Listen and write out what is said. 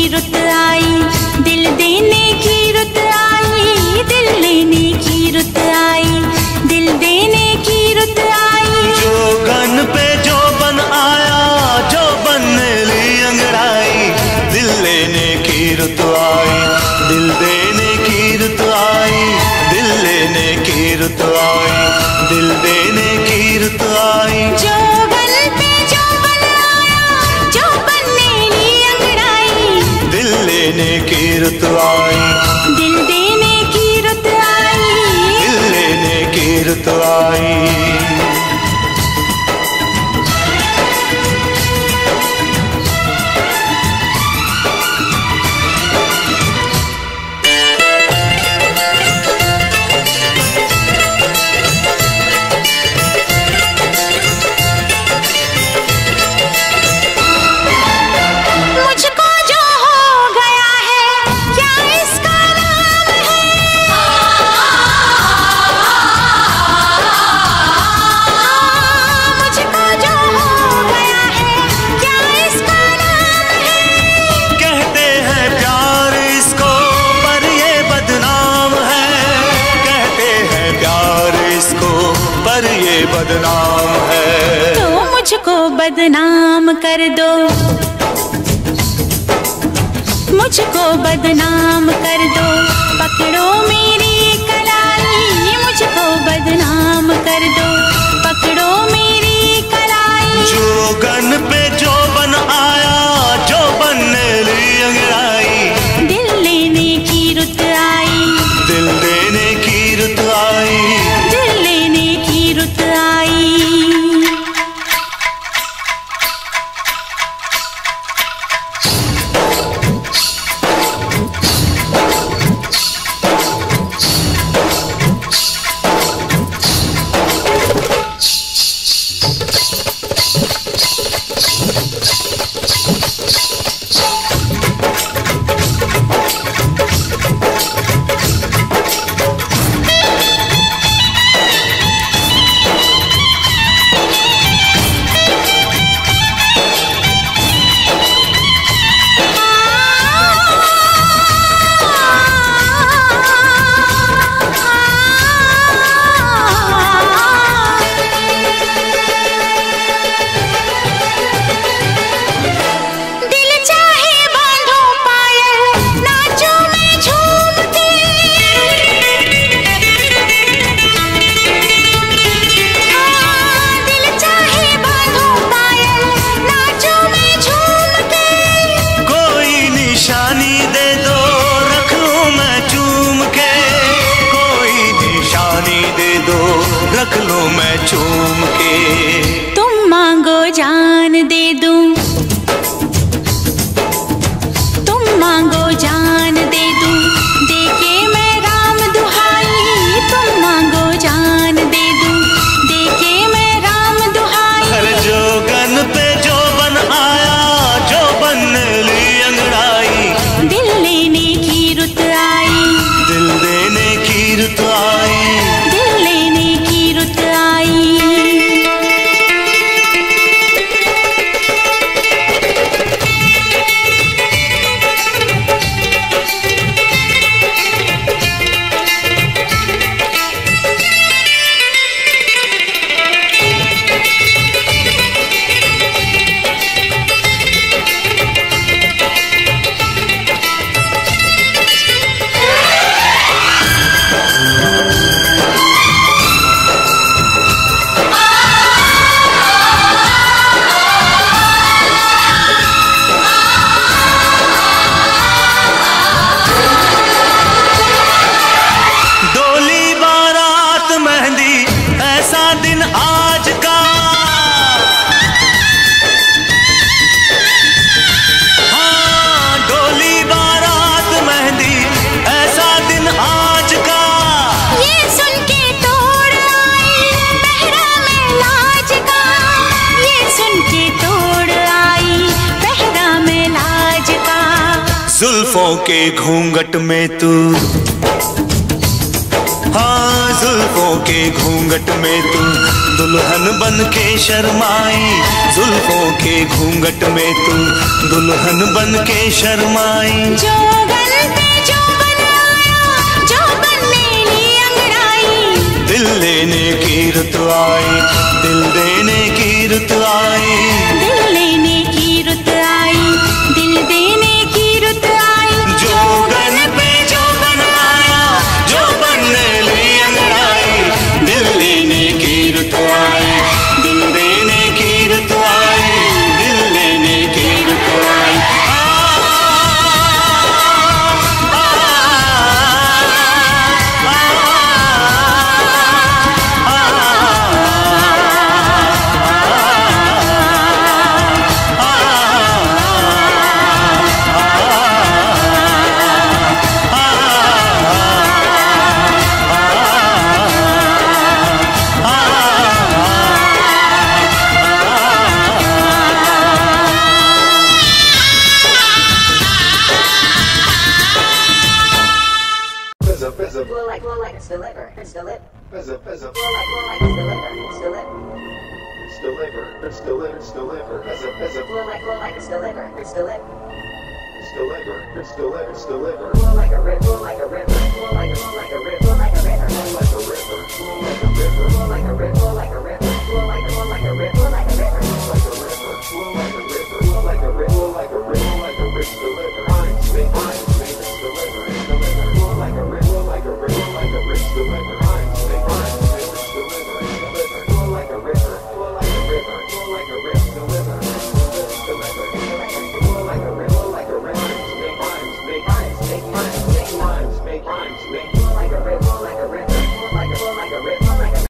रुत आई, दिल देने की रुत आई, दिल लेने की रुत आई, दिल देने की रुत आई। जोगन पे जो बन आया, जो बनने ली अंगड़ाई, दिल लेने की रुत आई, दिल देने की रुत आई, दिल लेने की रुत आई, दिल देने की रुत आई। जोगन पे जो बन आया, जो बनने ली अंगड़ाई, दिल लेने की रुत आई, दिल देने की रुत आई, दिल लेने की रुत आई। बदनाम है तो मुझको बदनाम कर दो, मुझको बदनाम कर दो, पकड़ो मेरी कलाई, मुझको बदनाम कर दो, पकड़ो मेरी कलाई। जोगन पे जो बन आया, जो बनने ली अंगड़ाई, दिल लेने की रुत आई, दिल देने की रुत आई, दिल लेने की रुत आई। रख लो मैं चूम के। तुम मांगो जान दे दूं, तुम मांगो जान दे दूं, देके मैं राम दुहाई। तुम मांगो जान दे दूं, देके मैं राम दुहाई। हर जोगन पे जो बन आया, जो बनने ली अंगड़ाई, दिल लेने की रुत आई, दिल देने की रुत आई, दिल लेने की रुत आई। जुल्फों के घूंघट में तू, हाँ जुल्फों जुल्फों के घूंघट में तू दुल्हन बन के शर्माई, जुल्फों के घूंघट में तू दुल्हन बन के शर्माई। जो गल पे जो बन आया, जो बन ले ली अंगड़ाई, दिल लेने की रुत आई, दिल देने की रुत आई, दिल लेने की रुत आई, दिल देने की रुत आई। जो गल पे जो बन आया, जो बनने ली अंगड़ाई, दिल लेने की रुत आई, दिल देने की रुत आई, दिल लेने की रुत आई। It's delivered. It's delivered. It's delivered. It's delivered. It's delivered. It's delivered. It's delivered. It's delivered. It's delivered. It's delivered. It's delivered. It's delivered. It's delivered. Like a river. Like a river. Like a river. Like a river. Like a river. Like a river. Like a river. Like a river. Like a river.